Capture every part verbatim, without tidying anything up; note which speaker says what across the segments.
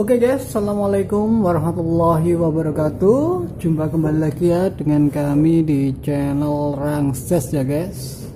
Speaker 1: Oke guys, assalamualaikum warahmatullahi wabarakatuh. Jumpa kembali lagi ya dengan kami di channel Rangses ya guys.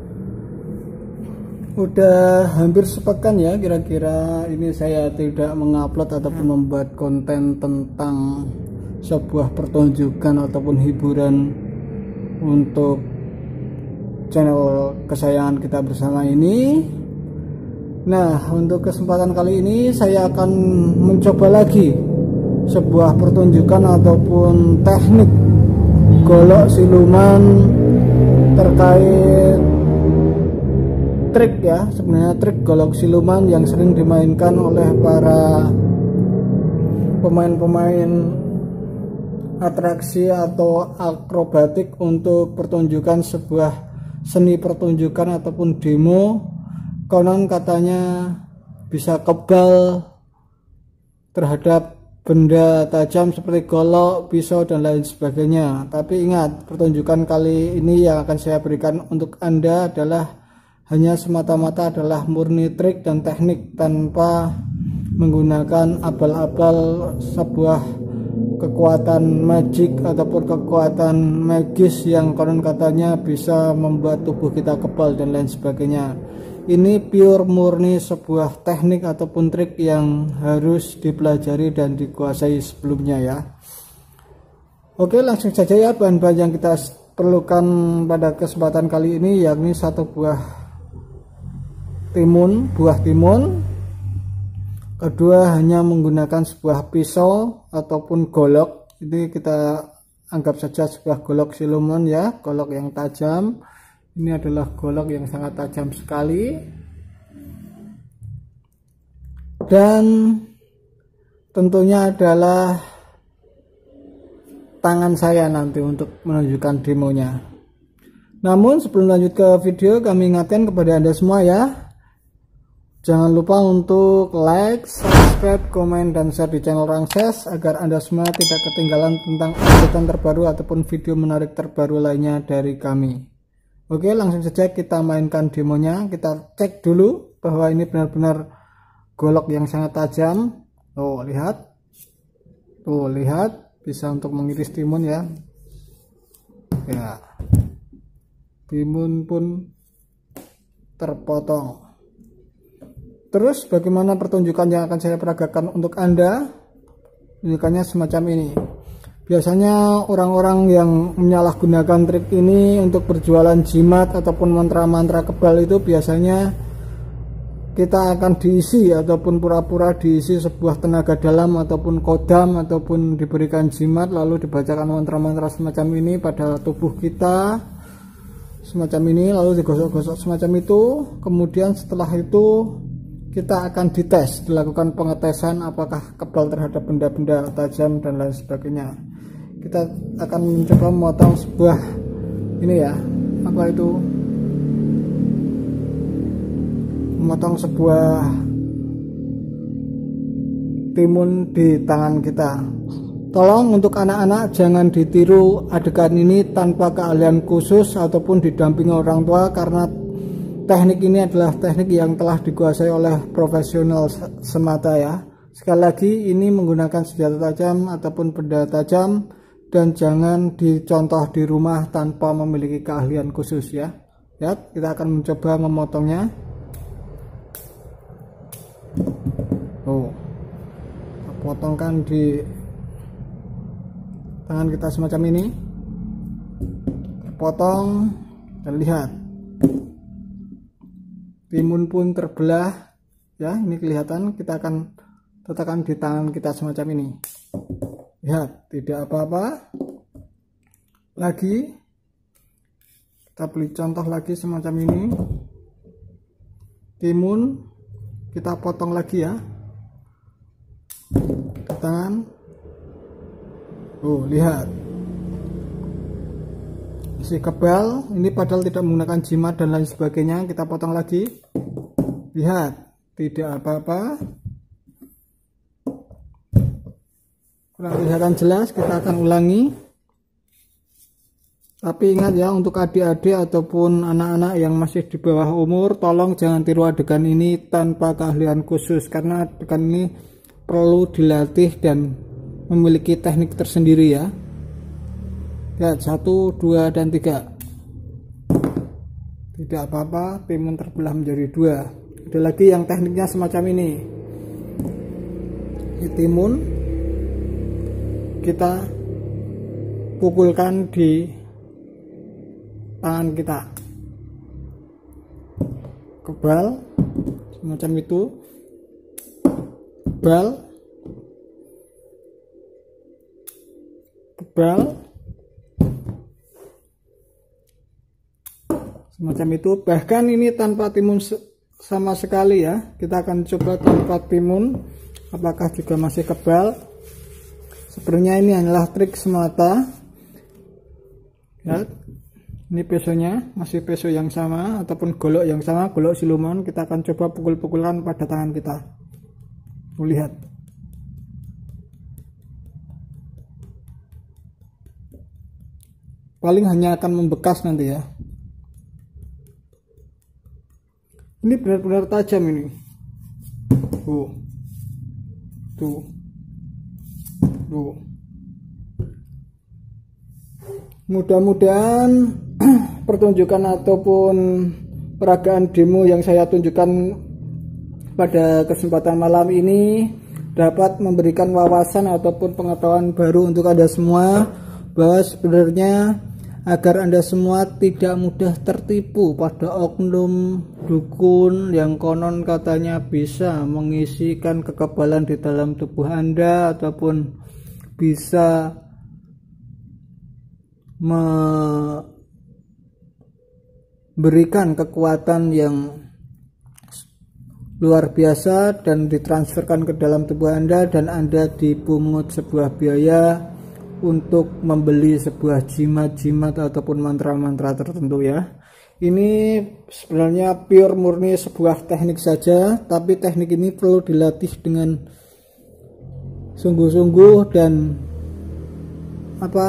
Speaker 1: Udah hampir sepekan ya kira-kira ini saya tidak mengupload ataupun membuat konten tentang sebuah pertunjukan ataupun hiburan untuk channel kesayangan kita bersama ini. Nah, untuk kesempatan kali ini saya akan mencoba lagi sebuah pertunjukan ataupun teknik golok siluman terkait trik ya, sebenarnya trik golok siluman yang sering dimainkan oleh para pemain-pemain atraksi atau akrobatik untuk pertunjukan sebuah seni pertunjukan ataupun demo. Konon katanya bisa kebal terhadap benda tajam seperti golok, pisau dan lain sebagainya. Tapi ingat, pertunjukan kali ini yang akan saya berikan untuk Anda adalah hanya semata-mata adalah murni trik dan teknik tanpa menggunakan abal-abal sebuah kekuatan magic ataupun kekuatan magis yang konon katanya bisa membuat tubuh kita kebal dan lain sebagainya. Ini pure murni sebuah teknik ataupun trik yang harus dipelajari dan dikuasai sebelumnya ya. Oke, langsung saja ya bahan-bahan yang kita perlukan pada kesempatan kali ini, yakni satu buah timun, buah timun. Kedua, hanya menggunakan sebuah pisau ataupun golok. Ini kita anggap saja sebuah golok siluman ya, golok yang tajam. Ini adalah golok yang sangat tajam sekali. Dan tentunya adalah tangan saya nanti untuk menunjukkan demonya. Namun sebelum lanjut ke video, kami ingatkan kepada Anda semua ya, jangan lupa untuk like, subscribe, komen, dan share di channel Rangses agar Anda semua tidak ketinggalan tentang update terbaru ataupun video menarik terbaru lainnya dari kami. Oke, langsung saja kita mainkan demonya. Kita cek dulu bahwa ini benar-benar golok yang sangat tajam. Oh, lihat. Tuh, lihat. Bisa untuk mengiris timun ya. Ya. Timun pun terpotong. Terus bagaimana pertunjukan yang akan saya peragakan untuk Anda? Pertunjukannya semacam ini. Biasanya orang-orang yang menyalahgunakan trik ini untuk berjualan jimat ataupun mantra-mantra kebal itu biasanya kita akan diisi ataupun pura-pura diisi sebuah tenaga dalam ataupun kodam ataupun diberikan jimat lalu dibacakan mantra-mantra semacam ini pada tubuh kita semacam ini, lalu digosok-gosok semacam itu. Kemudian setelah itu kita akan dites, dilakukan pengetesan apakah kebal terhadap benda-benda tajam dan lain sebagainya. Kita akan mencoba memotong sebuah ini ya, apa itu, memotong sebuah timun di tangan kita. Tolong untuk anak-anak jangan ditiru adegan ini tanpa keahlian khusus ataupun didampingi orang tua, karena teknik ini adalah teknik yang telah dikuasai oleh profesional semata ya. Sekali lagi, ini menggunakan senjata tajam ataupun benda tajam dan jangan dicontoh di rumah tanpa memiliki keahlian khusus ya. Ya, kita akan mencoba memotongnya. Oh, potongkan di tangan kita semacam ini. Potong dan lihat. Timun pun terbelah ya, ini kelihatan. Kita akan letakkan di tangan kita semacam ini. Lihat, tidak apa-apa. Lagi kita beli contoh lagi semacam ini. Timun kita potong lagi ya ke tangan. Oh, lihat, si kebal ini padahal tidak menggunakan jimat dan lain sebagainya. Kita potong lagi. Lihat, tidak apa-apa. Kurang kelihatan jelas, kita akan ulangi. Tapi ingat ya, untuk adik-adik ataupun anak-anak yang masih di bawah umur, tolong jangan tiru adegan ini tanpa keahlian khusus, karena adegan ini perlu dilatih dan memiliki teknik tersendiri ya. Lihat, satu, dua, dan tiga. Tidak apa-apa, timun terbelah menjadi dua. Ada lagi yang tekniknya semacam ini. Ini timun kita pukulkan di tangan kita, kebal semacam itu, kebal, kebal, semacam itu. Bahkan ini tanpa timun sama sekali ya. Kita akan coba tanpa timun, apakah juga masih kebal. Sebenarnya ini hanyalah trik semata ya. Ini pesonya masih peso yang sama ataupun golok yang sama, golok siluman. Kita akan coba pukul-pukulkan pada tangan kita. Lihat, paling hanya akan membekas nanti ya. Ini benar-benar tajam ini. Tuh, tuh, tuh. Mudah-mudahan pertunjukan ataupun peragaan demo yang saya tunjukkan pada kesempatan malam ini dapat memberikan wawasan ataupun pengetahuan baru untuk Anda semua, bahwa sebenarnya agar Anda semua tidak mudah tertipu pada oknum dukun yang konon katanya bisa mengisikan kekebalan di dalam tubuh Anda ataupun bisa memberikan kekuatan yang luar biasa dan ditransferkan ke dalam tubuh Anda, dan Anda dipungut sebuah biaya untuk membeli sebuah jimat-jimat ataupun mantra-mantra tertentu ya. Ini sebenarnya pure murni sebuah teknik saja, tapi teknik ini perlu dilatih dengan sungguh-sungguh dan apa?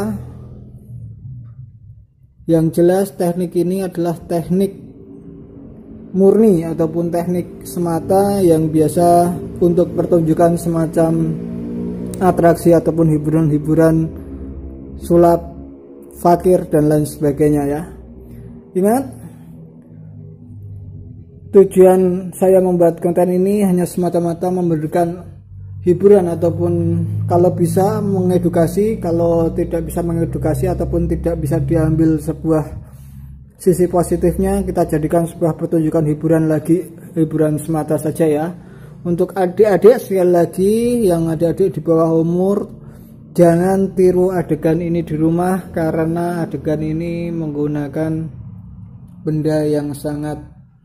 Speaker 1: Yang jelas teknik ini adalah teknik murni ataupun teknik semata yang biasa untuk pertunjukan semacam atraksi ataupun hiburan-hiburan sulap, fakir, dan lain sebagainya ya. Ingat, tujuan saya membuat konten ini hanya semata-mata memberikan hiburan ataupun kalau bisa mengedukasi. Kalau tidak bisa mengedukasi ataupun tidak bisa diambil sebuah sisi positifnya, kita jadikan sebuah pertunjukan hiburan lagi, hiburan semata saja ya. Untuk adik-adik sekali lagi yang adik-adik di bawah umur, jangan tiru adegan ini di rumah, karena adegan ini menggunakan benda yang sangat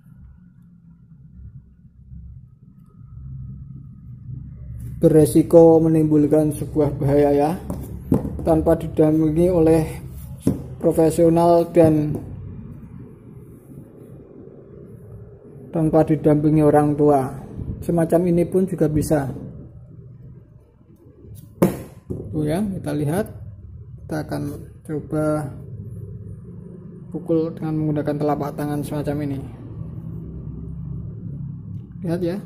Speaker 1: beresiko menimbulkan sebuah bahaya ya, tanpa didampingi oleh profesional dan tanpa didampingi orang tua. Semacam ini pun juga bisa. Tuh ya, kita lihat. Kita akan coba pukul dengan menggunakan telapak tangan semacam ini. Lihat ya,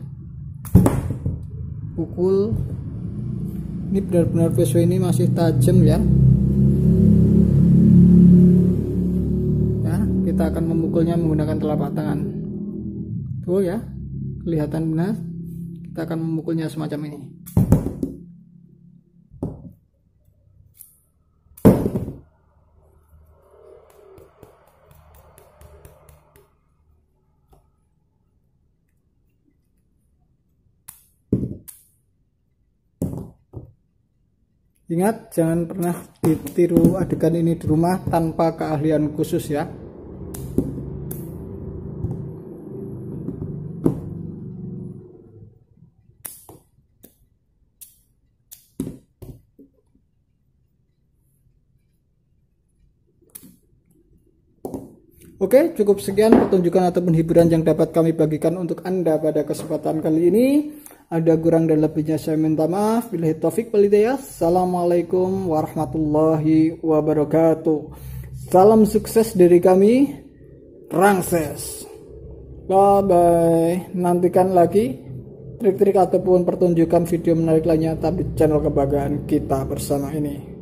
Speaker 1: pukul. Ini benar-benar peso ini masih tajam ya. Ya, kita akan memukulnya menggunakan telapak tangan. Tuh ya, kelihatan benar. Kita akan memukulnya semacam ini. Ingat, jangan pernah ditiru adegan ini di rumah tanpa keahlian khusus ya. Oke, cukup sekian pertunjukan ataupun hiburan yang dapat kami bagikan untuk Anda pada kesempatan kali ini. Ada kurang dan lebihnya saya minta maaf. Billahi taufik wal hidayah. Assalamualaikum warahmatullahi wabarakatuh. Salam sukses dari kami, Rangses. Bye bye. Nantikan lagi trik-trik ataupun pertunjukan video menarik lainnya, tapi channel kebanggaan kita bersama ini.